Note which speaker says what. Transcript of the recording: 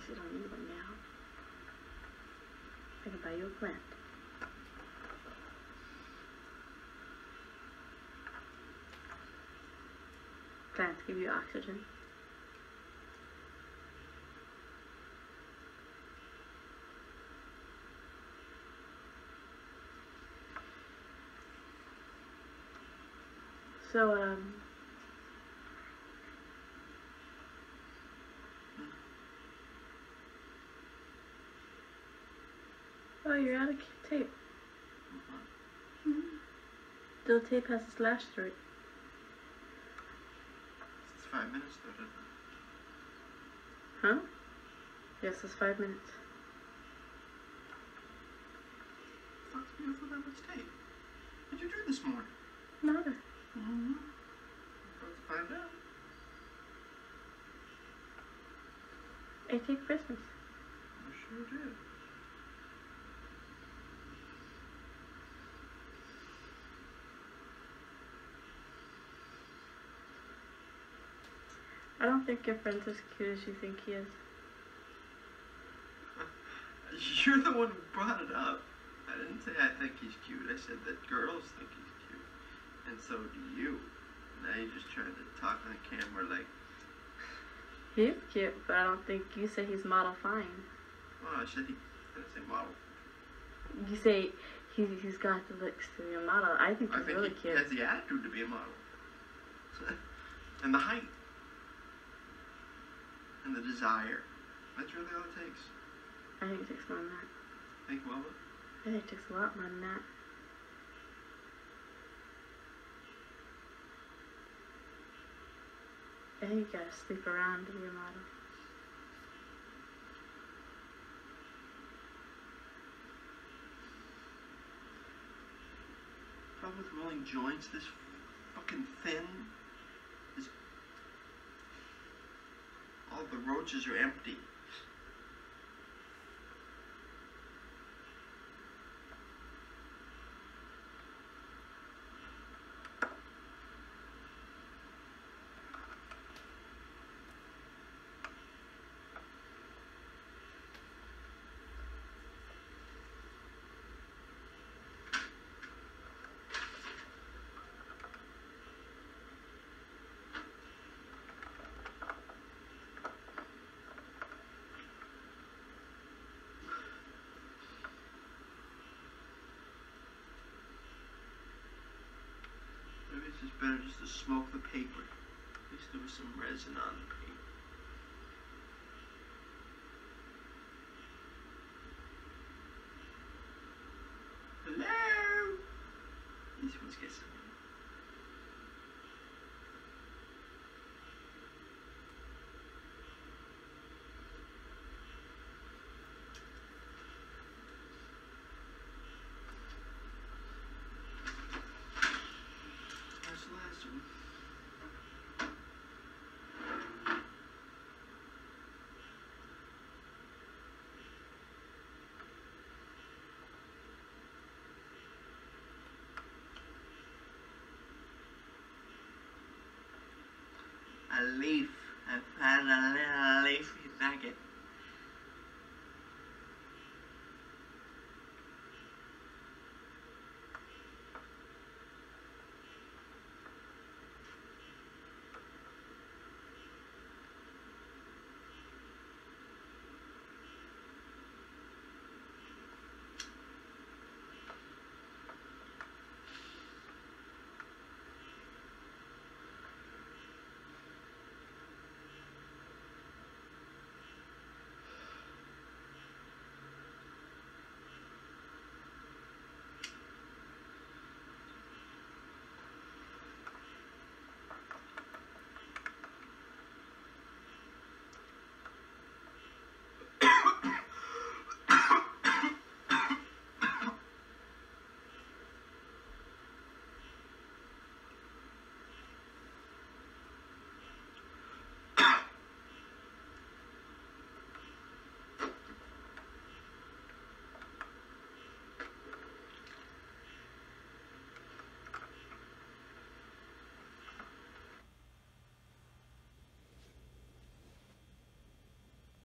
Speaker 1: you don't need one now. I can buy you a plant. Plants give you oxygen. So, oh, you're out of tape. The tape has a slash through it.
Speaker 2: It's 5 minutes though, doesn't it?
Speaker 1: Huh? Yes, it's 5 minutes.
Speaker 2: Fuck's beautiful that much tape. What'd you do this morning?
Speaker 1: Nada.
Speaker 2: Let's find out.
Speaker 1: I take Christmas.
Speaker 2: I sure did.
Speaker 1: I don't think your friend's as cute as you think he is.
Speaker 2: You're the one who brought it up. I didn't say I think he's cute. I said that girls think he's cute. And so do you. Now you're just trying to talk on the camera like...
Speaker 1: He's cute, but I don't think you say he's model fine.
Speaker 2: Oh, I said he... I didn't say model.
Speaker 1: You say he's got the looks to be a model. I think he's really
Speaker 2: he
Speaker 1: cute.
Speaker 2: has the attitude to be a model. And the height. And the desire. That's really all it takes.
Speaker 1: I think it takes more than that.
Speaker 2: Think well.
Speaker 1: I think it takes a lot more than that. I think you gotta sleep around to be a model.
Speaker 2: Problem with rolling joints, this fucking thin. Is all the roaches are empty. Maybe it's just better just to smoke the paper. At least there was some resin on the paper. Hello? These ones get some. That's the last one. A leaf. I found a little leafy nugget.